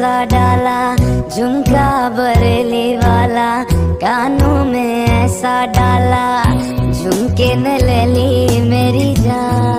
ऐसा डाला, झुमका बरेली वाला कानों में ऐसा डाला, झुमके ने ले ली मेरी जान।